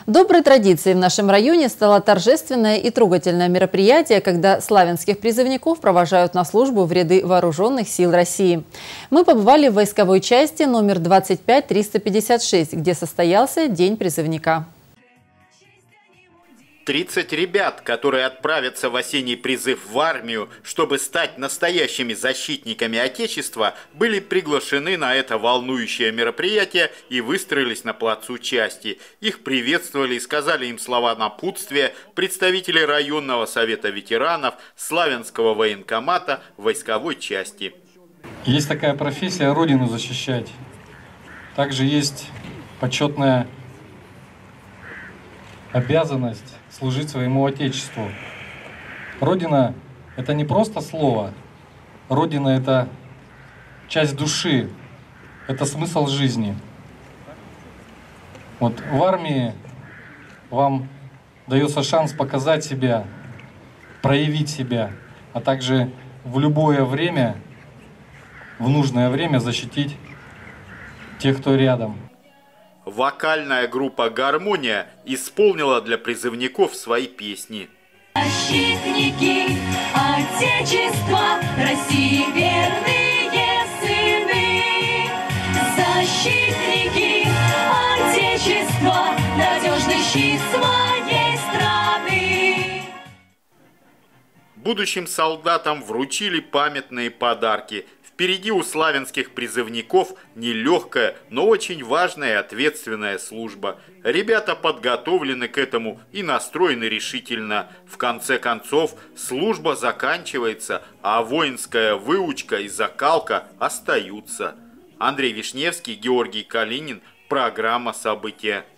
Доброй традицией в нашем районе стало торжественное и трогательное мероприятие, когда славянских призывников провожают на службу в ряды вооруженных сил России. Мы побывали в войсковой части номер 25356, где состоялся День призывника. 30 ребят, которые отправятся в осенний призыв в армию, чтобы стать настоящими защитниками Отечества, были приглашены на это волнующее мероприятие и выстроились на плацу части. Их приветствовали и сказали им слова напутствия представители районного совета ветеранов, Славянского военкомата, войсковой части. Есть такая профессия — Родину защищать. Также есть почетная обязанность служить своему Отечеству. Родина — это не просто слово. Родина — это часть души, это смысл жизни. Вот в армии вам дается шанс показать себя, проявить себя, а также в любое время, в нужное время защитить тех, кто рядом. Вокальная группа «Гармония» исполнила для призывников свои песни. Защитники Отечества, России верные сыны. Защитники Отечества, надежный щит своей страны. Будущим солдатам вручили памятные подарки. Впереди у славянских призывников нелегкая, но очень важная и ответственная служба. Ребята подготовлены к этому и настроены решительно. В конце концов, служба заканчивается, а воинская выучка и закалка остаются. Андрей Вишневский, Георгий Калинин. Программа «События».